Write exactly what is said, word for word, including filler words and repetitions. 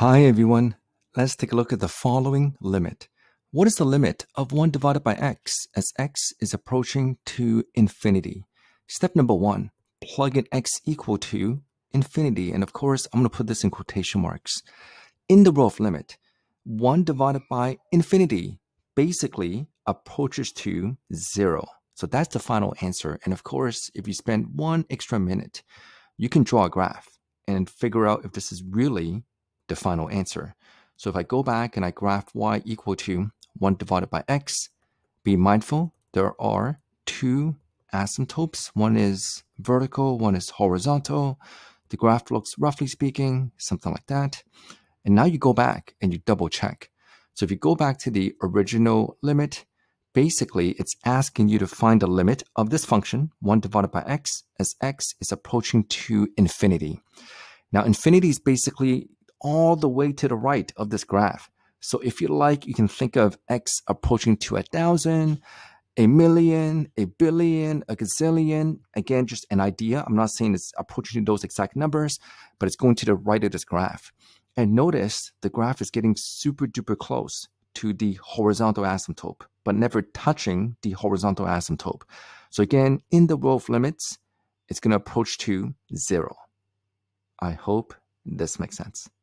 Hi everyone, let's take a look at the following limit. What is the limit of one divided by x as x is approaching to infinity? Step number one, plug in x equal to infinity. And of course, I'm going to put this in quotation marks. In the rule of limit, one divided by infinity basically approaches to zero. So that's the final answer. And of course, if you spend one extra minute, you can draw a graph and figure out if this is really the final answer. So if I go back and I graph y equal to one divided by x, be mindful there are two asymptotes. One is vertical, one is horizontal. The graph looks, roughly speaking, something like that. And now you go back and you double check. So if you go back to the original limit, basically it's asking you to find the limit of this function, one divided by x, as x is approaching to infinity. Now infinity is basically all the way to the right of this graph. So if you like, you can think of x approaching to a thousand, a million, a billion, a gazillion. Again, just an idea. I'm not saying it's approaching those exact numbers, but it's going to the right of this graph. And notice the graph is getting super duper close to the horizontal asymptote, but never touching the horizontal asymptote. So again, in the rule of limits, it's going to approach to zero. I hope this makes sense.